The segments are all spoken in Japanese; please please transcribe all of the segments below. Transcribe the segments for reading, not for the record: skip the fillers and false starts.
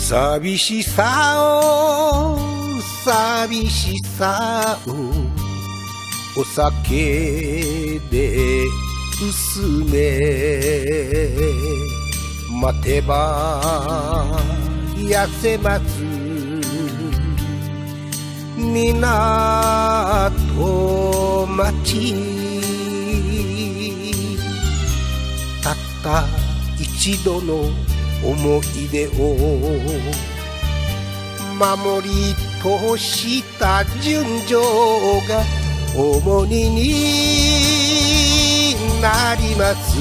寂しさをお酒で薄め待てば痩せます港町たった一度の思い出を守り通した純情が重荷になります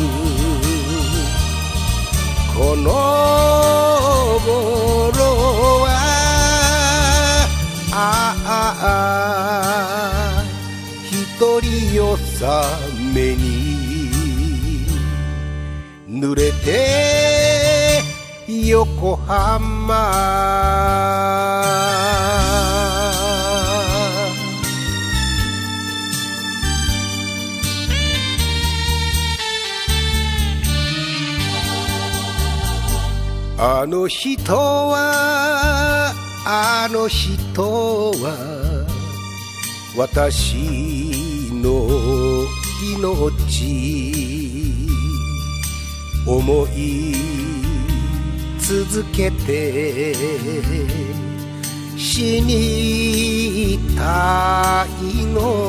この頃は一人よさめに濡れて横浜あの人は私の命思い続けて死にたい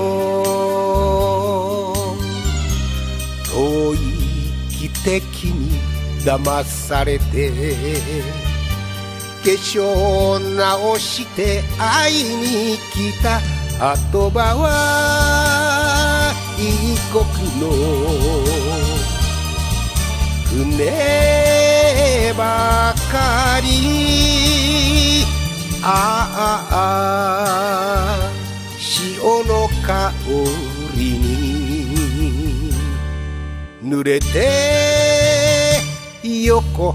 の遠い汽笛に騙されて化粧直して会いに来た後場は異国の船ばかり潮の香りに濡れて横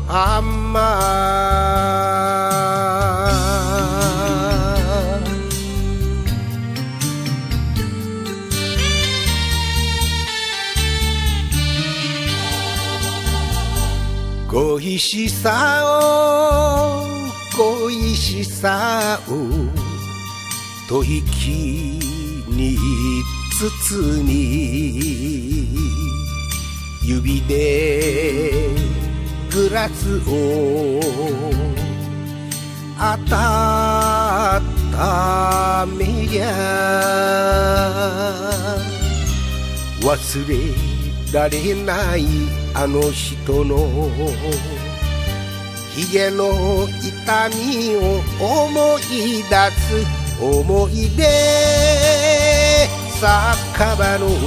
浜恋しさを吐息に包み指でグラスを温めりゃ忘れられないあの人のひげの痛みを思い出す思い出酒場の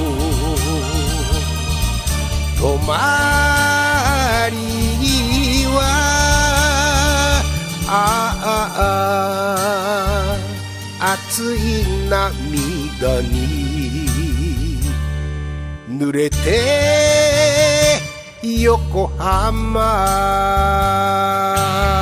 泊まりは熱い涙に濡れて横浜